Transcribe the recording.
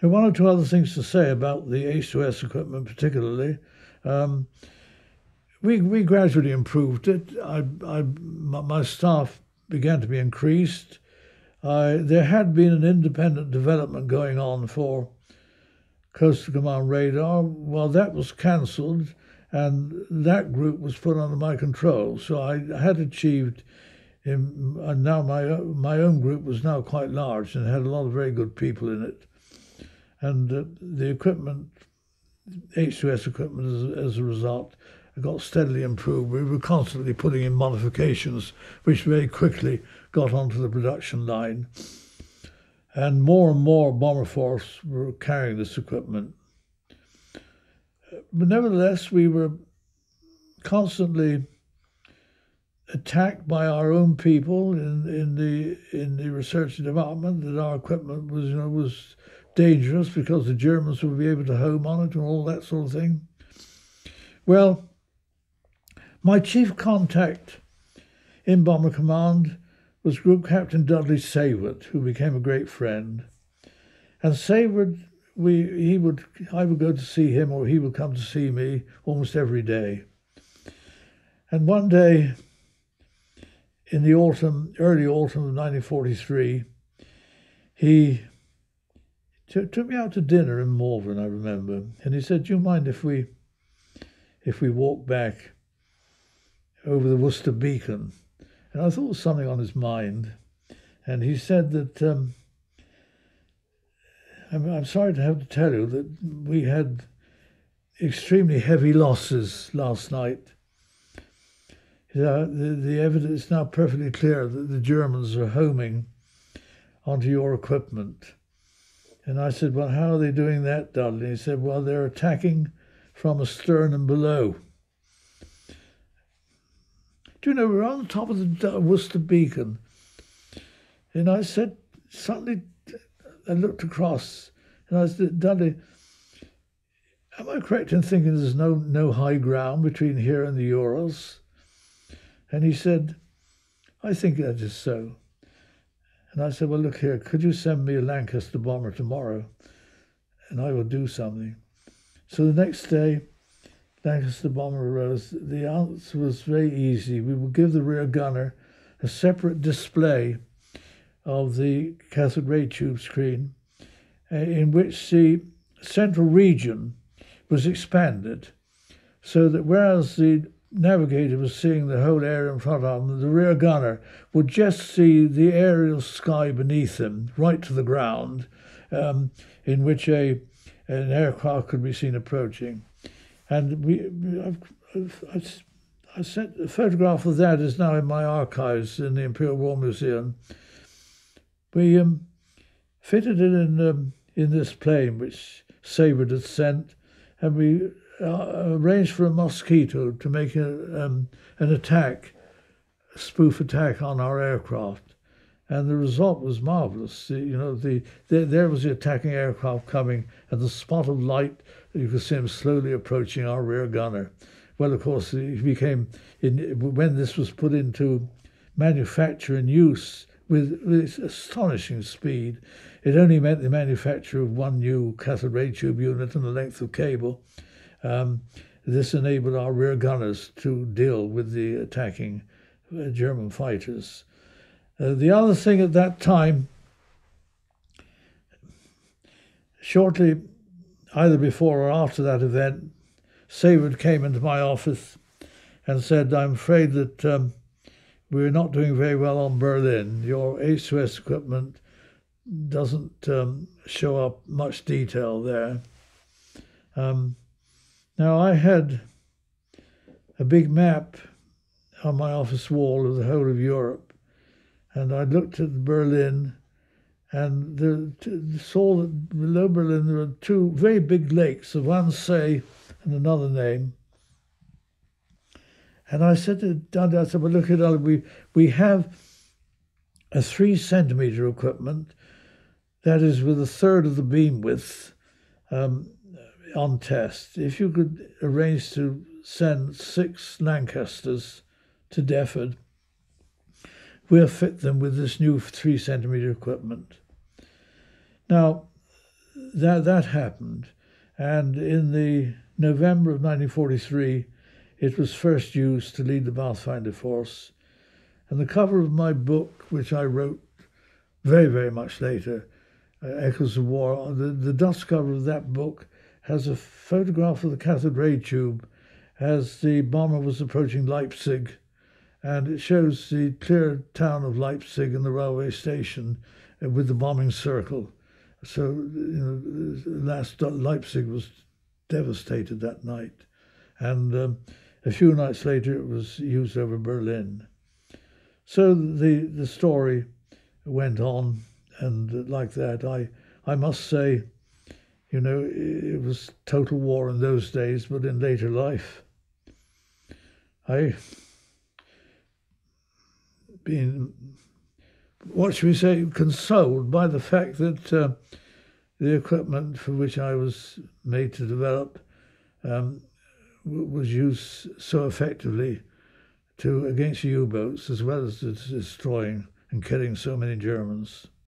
There are one or two other things to say about the H2S equipment particularly. Um, we gradually improved it. My staff began to be increased. There had been an independent development going on for Coastal Command radar. Well, that was cancelled, and that group was put under my control. So I had achieved, and now my own group was now quite large and had a lot of very good people in it. And the equipment, H2S equipment, as a result, got steadily improved. We were constantly putting in modifications, which very quickly got onto the production line. And more bomber force were carrying this equipment. But nevertheless, we were constantly attacked by our own people in the research department that our equipment was dangerous because the Germans would be able to home on it and all that sort of thing. Well, my chief contact in Bomber Command was Group Captain Dudley Saward, who became a great friend. And Saward, I would go to see him, or he would come to see me almost every day. And one day, in the early autumn of 1943, he took me out to dinner in Malvern, I remember, and he said, "Do you mind if we walk back over the Worcester Beacon?" And I thought there was something on his mind. And he said that, I'm sorry to have to tell you that we had extremely heavy losses last night. The evidence is now perfectly clear that the Germans are homing onto your equipment. And I said, "Well, how are they doing that, Dudley?" He said, "Well, they're attacking from astern and below." Do you know, we're on the top of the Worcester Beacon. And I said, suddenly, I looked across and I said, "Dudley, am I correct in thinking there's no high ground between here and the Urals?" And he said, "I think that is so." And I said, "Well, look here, could you send me a Lancaster Bomber tomorrow? And I will do something." So the next day, Lancaster Bomber arose. The answer was very easy. We would give the rear gunner a separate display of the cathode ray tube screen in which the central region was expanded, so that whereas the navigator was seeing the whole area in front of him, the rear gunner would just see the aerial sky beneath him, right to the ground, in which an aircraft could be seen approaching. And I sent a photograph of that is now in my archives in the Imperial War Museum. We fitted it in this plane which Saward had sent, and we arranged for a Mosquito to make an attack, a spoof attack on our aircraft. And the result was marvellous. There was the attacking aircraft coming, and the spot of light, you could see him slowly approaching our rear gunner. Well, of course, when this was put into manufacture and use with astonishing speed, it only meant the manufacture of one new cathode ray tube unit and a length of cable. This enabled our rear gunners to deal with the attacking German fighters. The other thing at that time, shortly either before or after that event, Saward came into my office and said, "I'm afraid that we're not doing very well on Berlin. Your H2S equipment doesn't show up much detail there." Now, I had a big map on my office wall of the whole of Europe, and I looked at Berlin and saw that below Berlin there were two very big lakes, of one say and another name. And I said to Dudley, "Well, look at Dudley, we have a 3 centimetre equipment that is with a third of the beam width on test. If you could arrange to send 6 Lancasters to Deptford, we'll fit them with this new 3 centimetre equipment." Now, that happened. And in the November of 1943, it was first used to lead the Pathfinder force. And the cover of my book, which I wrote very, very much later, Echoes of War, the dust cover of that book has a photograph of the cathode ray tube as the bomber was approaching Leipzig, and it shows the clear town of Leipzig and the railway station with the bombing circle. So, Leipzig was devastated that night. And a few nights later, it was used over Berlin. So the story went on, and like that, I must say, it was total war in those days, but in later life, I've been, what should we say, consoled by the fact that the equipment for which I was made to develop was used so effectively against U-boats, as well as destroying and killing so many Germans.